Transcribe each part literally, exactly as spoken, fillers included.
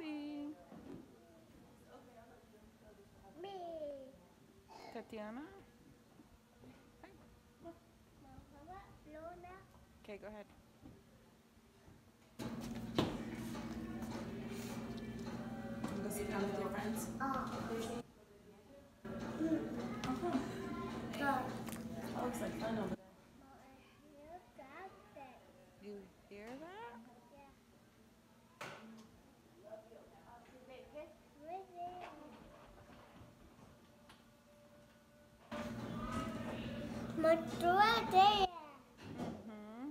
baby? Me. Tatiana? Hi. Mom, how about Luna? Okay, go ahead. Go sit down with your friends. Oh. Okay. Go. That looks like fun over there. Mom, I hear that thing. You hear that? Yeah. With it. Matua there. Mm-hmm.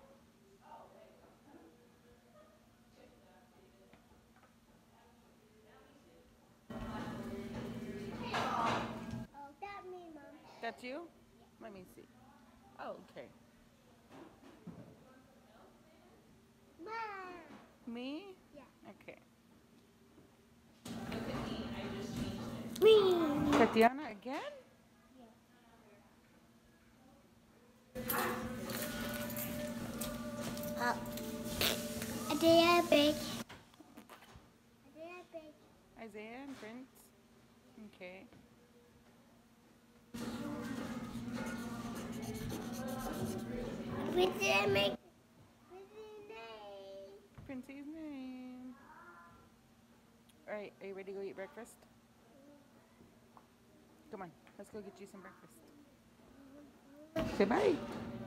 Oh, that me, Mom. That's you? Let me see. Oh, okay. Mom. Me? Yeah. Okay. Me. Tatiana again? Oh. They are big. They are big. Isaiah and Prince? Okay. We didn't make. We didn't make. Princey's name. Alright, are you ready to go eat breakfast? Come on, let's go get you some breakfast. Say bye.